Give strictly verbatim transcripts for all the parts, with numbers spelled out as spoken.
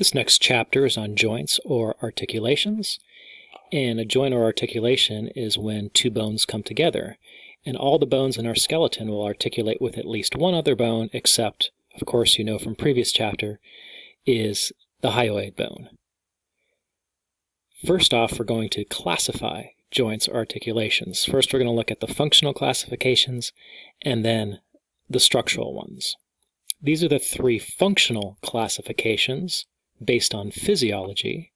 This next chapter is on joints or articulations, and a joint or articulation is when two bones come together, and all the bones in our skeleton will articulate with at least one other bone, except, of course, you know from previous chapter, is the hyoid bone. First off, we're going to classify joints or articulations. First, we're going to look at the functional classifications and then the structural ones. These are the three functional classifications based on physiology.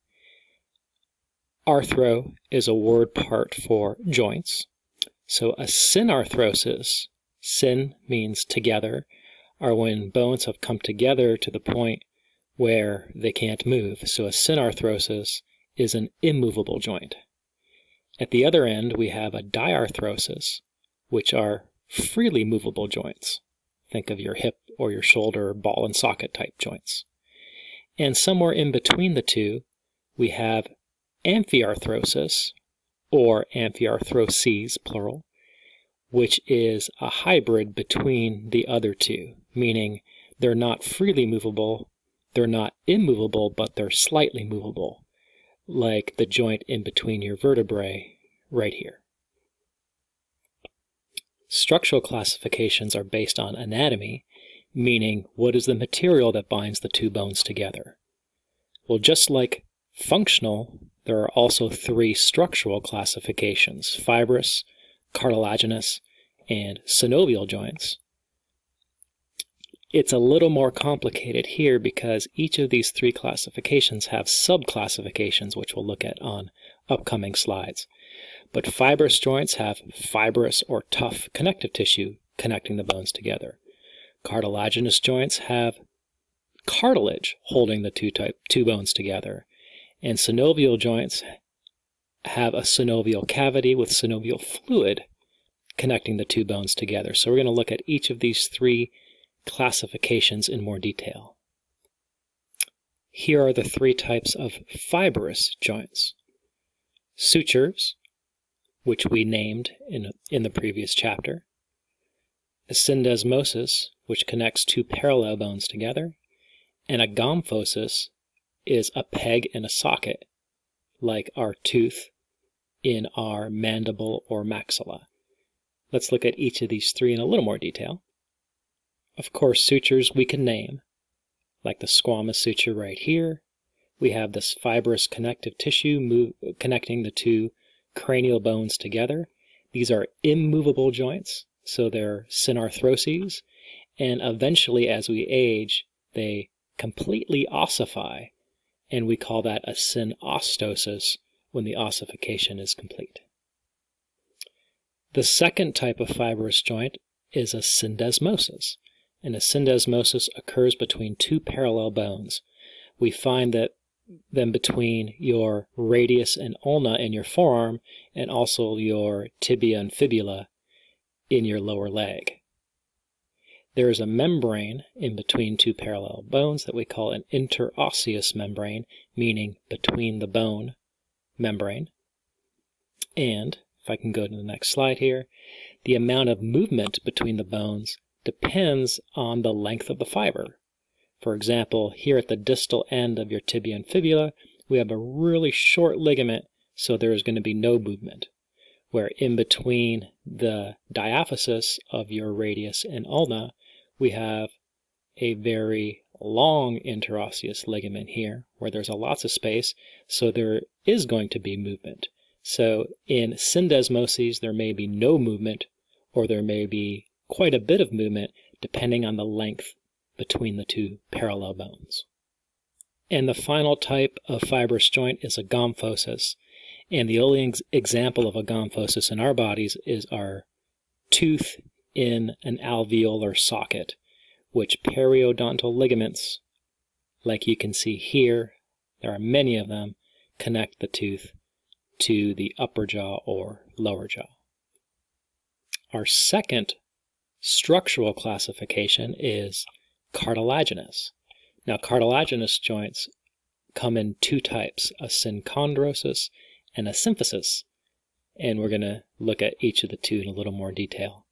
Arthro is a word part for joints. So a synarthrosis, syn means together, are when bones have come together to the point where they can't move. So a synarthrosis is an immovable joint. At the other end, we have a diarthrosis, which are freely movable joints. Think of your hip or your shoulder ball and socket type joints. And somewhere in between the two, we have Amphiarthrosis, or Amphiarthroses, plural, which is a hybrid between the other two, meaning they're not freely movable, they're not immovable, but they're slightly movable, like the joint in between your vertebrae right here. Structural classifications are based on anatomy, meaning what is the material that binds the two bones together. Well, just like functional, there are also three structural classifications: fibrous, cartilaginous, and synovial joints. It's a little more complicated here because each of these three classifications have sub-classifications, which we'll look at on upcoming slides. But fibrous joints have fibrous or tough connective tissue connecting the bones together. Cartilaginous joints have cartilage holding the two, type, two bones together. And synovial joints have a synovial cavity with synovial fluid connecting the two bones together. So we're going to look at each of these three classifications in more detail. Here are the three types of fibrous joints. Sutures, which we named in, in the previous chapter. A Syndesmoses, which connects two parallel bones together. And a Gomphoses is a peg in a socket, like our tooth in our mandible or maxilla. Let's look at each of these three in a little more detail. Of course, sutures we can name, like the squamous suture right here. We have this fibrous connective tissue move, connecting the two cranial bones together. These are immovable joints, so they're synarthroses, and eventually as we age, they completely ossify, and we call that a synostosis when the ossification is complete. The second type of fibrous joint is a syndesmosis, and a syndesmosis occurs between two parallel bones. We find that them between your radius and ulna in your forearm, and also your tibia and fibula in your lower leg. There is a membrane in between two parallel bones that we call an interosseous membrane, meaning between the bone membrane. And, if I can go to the next slide here, the amount of movement between the bones depends on the length of the fiber. For example, here at the distal end of your tibia and fibula, we have a really short ligament, so there is going to be no movement. Where in between the diaphysis of your radius and ulna, we have a very long interosseous ligament here, where there's a lots of space, so there is going to be movement. So in syndesmoses, there may be no movement, or there may be quite a bit of movement, depending on the length between the two parallel bones. And the final type of fibrous joint is a gomphosis. And the only ex example of a gomphosis in our bodies is our tooth in an alveolar socket, which periodontal ligaments, like you can see here, there are many of them, connect the tooth to the upper jaw or lower jaw. Our second structural classification is cartilaginous. Now, cartilaginous joints come in two types, a synchondrosis and a symphysis, and we're going to look at each of the two in a little more detail.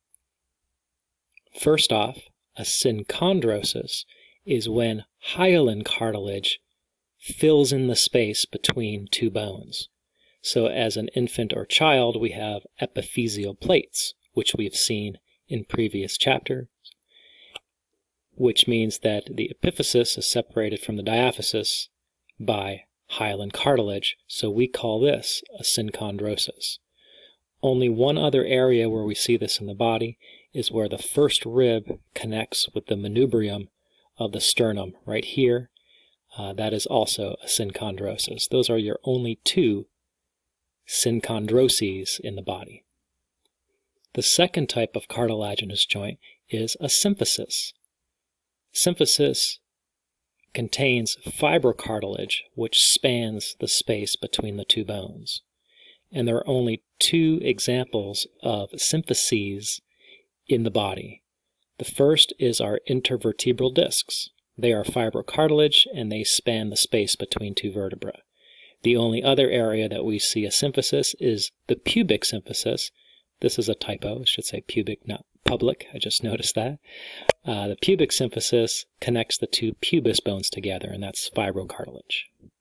First off, a synchondrosis is when hyaline cartilage fills in the space between two bones. So as an infant or child, we have epiphyseal plates, which we've seen in previous chapters, which means that the epiphysis is separated from the diaphysis by hyaline cartilage, so we call this a synchondrosis. Only one other area where we see this in the body is where the first rib connects with the manubrium of the sternum, right here. Uh, that is also a synchondrosis. Those are your only two synchondroses in the body. The second type of cartilaginous joint is a symphysis. Symphysis contains fibrocartilage, which spans the space between the two bones. And there are only two examples of symphyses in the body. The first is our intervertebral discs. They are fibrocartilage, and they span the space between two vertebrae. The only other area that we see a symphysis is the pubic symphysis. This is a typo. It should say pubic, not public. I just noticed that. Uh, the pubic symphysis connects the two pubis bones together, and that's fibrocartilage.